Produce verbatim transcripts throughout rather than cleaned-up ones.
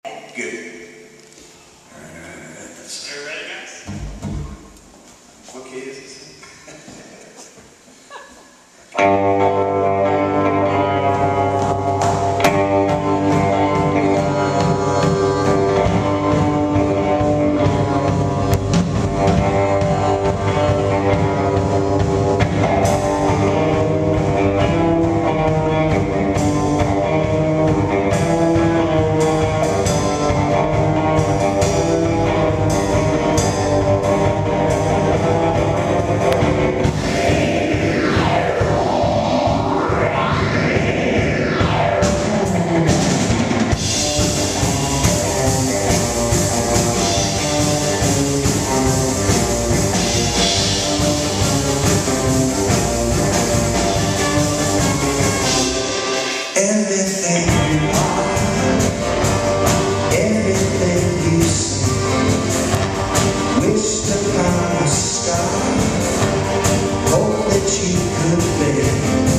Good. Alright, that's... Are you ready, guys? What key is this? Everything you are, everything you see, wished upon a star, hope that you could be.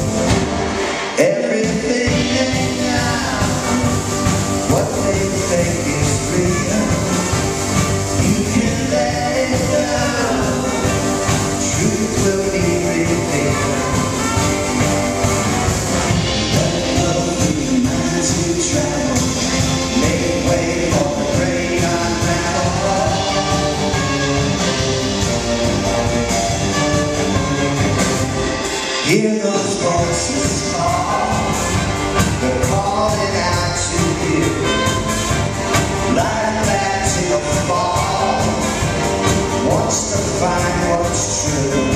Everything ain't now what they think is real. You can let it go, truth will be revealed. Hear those voices call, they're calling out to you. Like that till fall, wants to find what's true.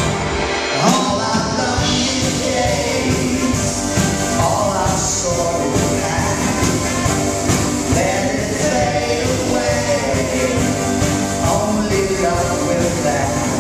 All our lonely days, all our sorrow past, let it fade away, only love will last.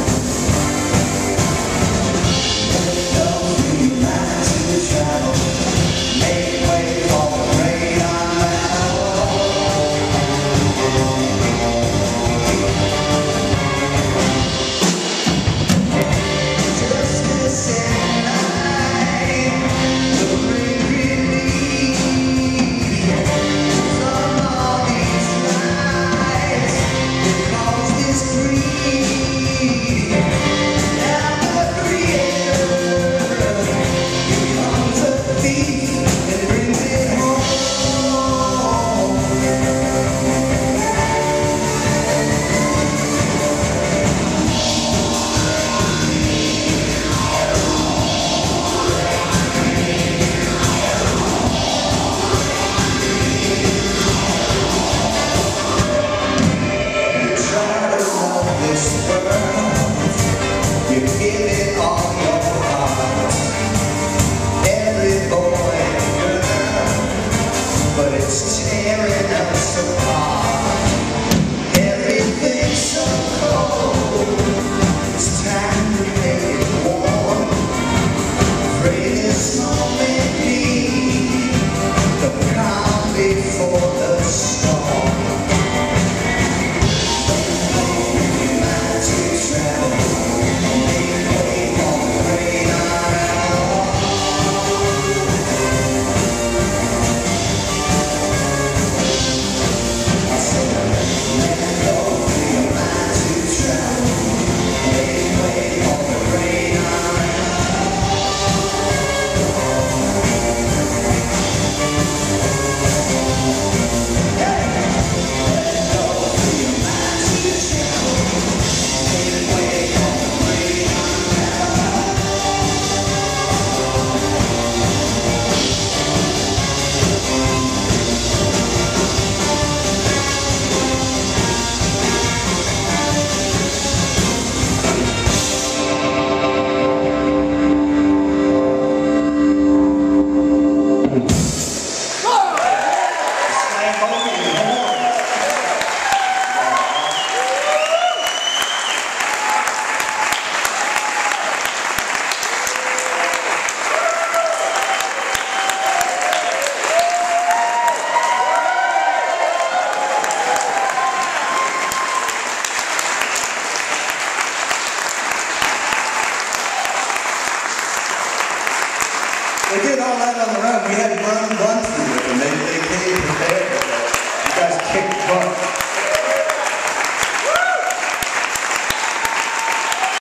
Slambovian